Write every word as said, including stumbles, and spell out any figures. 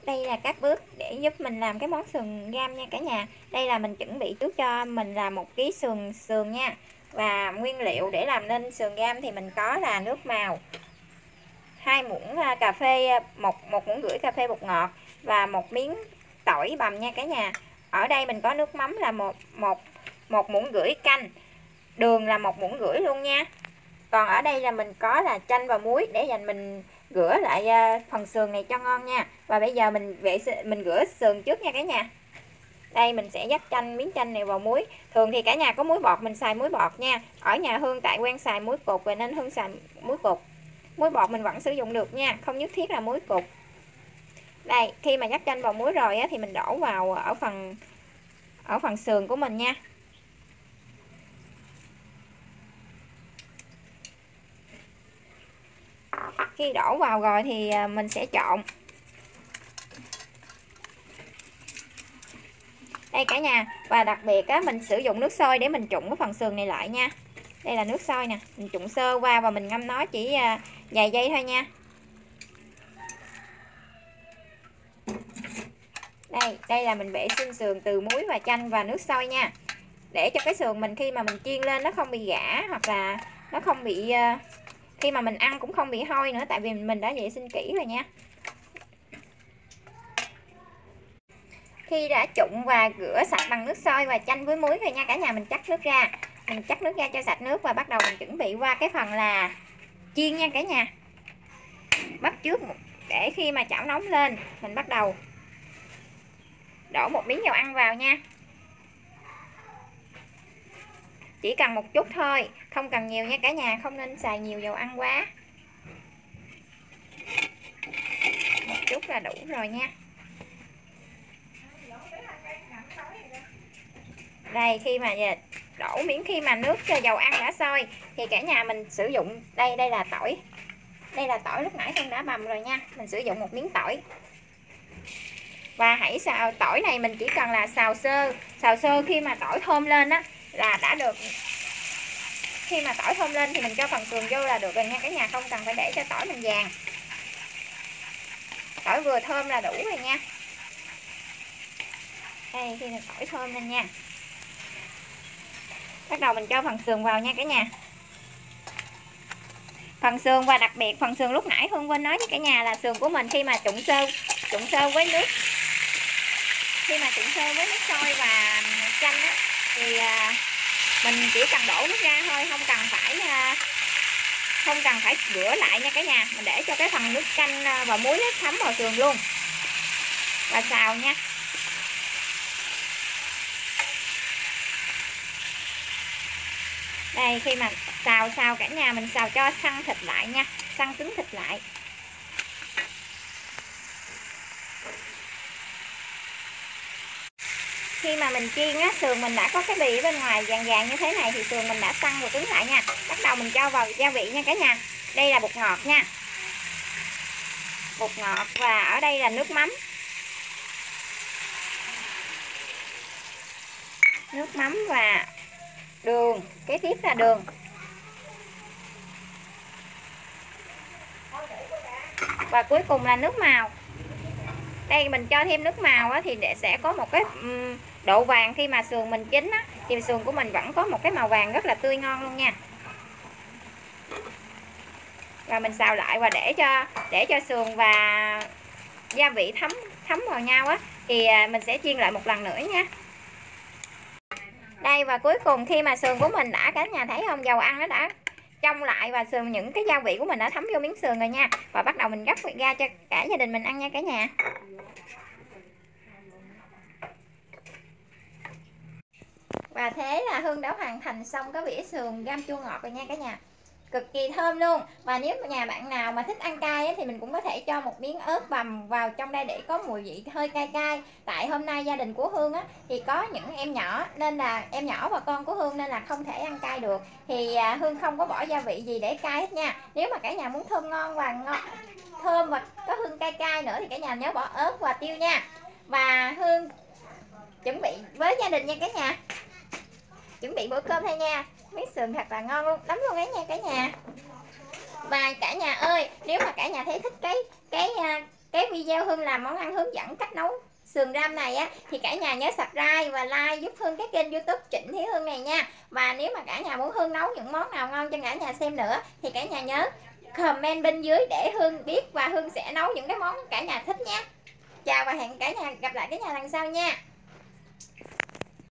Đây là các bước để giúp mình làm cái món sườn gam nha cả nhà. Đây là mình chuẩn bị trước cho mình là một ký sườn sườn nha. Và nguyên liệu để làm nên sườn gam thì mình có là nước màu, hai muỗng cà phê, một một muỗng rưỡi cà phê bột ngọt và một miếng tỏi bằm nha cả nhà. Ở đây mình có nước mắm là một một một muỗng rưỡi canh, đường là một muỗng rưỡi luôn nha. Còn ở đây là mình có là chanh và muối để dành mình rửa lại phần sườn này cho ngon nha. Và bây giờ mình vệ mình rửa sườn trước nha cả nhà. Đây mình sẽ dắt chanh miếng chanh này vào muối. Thường thì cả nhà có muối bọt mình xài muối bọt nha. Ở nhà Hương tại quen xài muối cục rồi nên Hương xài muối cục. Muối bọt mình vẫn sử dụng được nha, không nhất thiết là muối cục. Đây, khi mà dắt chanh vào muối rồi á, thì mình đổ vào ở phần ở phần sườn của mình nha. Khi đổ vào rồi thì mình sẽ trộn. Đây cả nhà, và đặc biệt á, mình sử dụng nước sôi để mình trụng cái phần sườn này lại nha. Đây là nước sôi nè, mình trụng sơ qua và mình ngâm nó chỉ vài giây thôi nha. Đây, đây là mình vệ sinh sườn từ muối và chanh và nước sôi nha. Để cho cái sườn mình khi mà mình chiên lên nó không bị gã, hoặc là nó không bị khi mà mình ăn cũng không bị hôi nữa, tại vì mình đã vệ sinh kỹ rồi nha. Khi đã trụng và rửa sạch bằng nước sôi và chanh với muối rồi nha cả nhà, mình chắc nước ra. Mình chắc nước ra cho sạch nước và bắt đầu mình chuẩn bị qua cái phần là chiên nha cả nhà. Bắt trước để khi mà chảo nóng lên, mình bắt đầu đổ một miếng dầu ăn vào nha. Chỉ cần một chút thôi, không cần nhiều nha cả nhà, không nên xài nhiều dầu ăn quá. Một chút là đủ rồi nha. Đây, khi mà đổ miếng khi mà nước cho dầu ăn đã sôi thì cả nhà mình sử dụng đây đây là tỏi. Đây là tỏi lúc nãy Hương đã bằm rồi nha. Mình sử dụng một miếng tỏi. Và hãy xào tỏi này mình chỉ cần là xào sơ, xào sơ khi mà tỏi thơm lên á là đã được. Khi mà tỏi thơm lên thì mình cho phần sườn vô là được rồi nha cả nhà, không cần phải để cho tỏi mình vàng. Tỏi vừa thơm là đủ rồi nha. Đây, khi mà tỏi thơm lên nha. Bắt đầu mình cho phần sườn vào nha cả nhà. Phần sườn và đặc biệt phần sườn lúc nãy Hương quên nói với cả nhà là sườn của mình khi mà trụng sơ, trụng sơ với nước. Khi mà trụng sơ với nước sôi và chanh á thì à, mình chỉ cần đổ nước ra thôi, không cần phải à, không cần phải rửa lại nha cả nhà. Mình để cho cái phần nước chanh và muối nó thấm vào sườn luôn. Và xào nha. Đây, khi mà xào xào cả nhà mình xào cho săn thịt lại nha, săn cứng thịt lại. Khi mà mình chiên á, sườn mình đã có cái bì ở bên ngoài vàng vàng như thế này thì sườn mình đã săn và cứng lại nha. Bắt đầu mình cho vào gia vị nha cả nhà. Đây là bột ngọt nha. Bột ngọt và ở đây là nước mắm. Nước mắm và đường, kế tiếp là đường. Và cuối cùng là nước màu. Đây mình cho thêm nước màu á, thì để sẽ có một cái um, độ vàng khi mà sườn mình chín á, thì sườn của mình vẫn có một cái màu vàng rất là tươi ngon luôn nha. Và mình xào lại và để cho để cho sườn và gia vị thấm thấm vào nhau á thì mình sẽ chiên lại một lần nữa nha. Đây, và cuối cùng khi mà sườn của mình đã, cả nhà thấy không, dầu ăn nó đã trong lại và sườn những cái gia vị của mình đã thấm vô miếng sườn rồi nha. Và bắt đầu mình gắp ra cho cả gia đình mình ăn nha cả nhà. Và thế là Hương đã hoàn thành xong cái vỉa sườn gam chua ngọt rồi nha cả nhà. Cực kỳ thơm luôn. Và nếu nhà bạn nào mà thích ăn cay ấy, thì mình cũng có thể cho một miếng ớt bằm vào trong đây để có mùi vị hơi cay cay. Tại hôm nay gia đình của Hương á, thì có những em nhỏ nên là em nhỏ và con của Hương nên là không thể ăn cay được. Thì à, Hương không có bỏ gia vị gì để cay hết nha. Nếu mà cả nhà muốn thơm ngon và ngon, thơm và có hương cay cay nữa thì cả nhà nhớ bỏ ớt và tiêu nha. Và Hương chuẩn bị với gia đình nha cả nhà. Chuẩn bị bữa cơm thôi nha. Miếng sườn thật là ngon luôn, lắm luôn ấy nha cả nhà. Và cả nhà ơi, nếu mà cả nhà thấy thích cái cái cái video Hương làm món ăn hướng dẫn cách nấu sườn ram này á, thì cả nhà nhớ subscribe và like giúp Hương cái kênh YouTube Trịnh Thúy Hương này nha. Và nếu mà cả nhà muốn Hương nấu những món nào ngon cho cả nhà xem nữa thì cả nhà nhớ comment bên dưới để Hương biết, và Hương sẽ nấu những cái món cả nhà thích nha. Chào và hẹn cả nhà gặp lại cả nhà lần sau nha.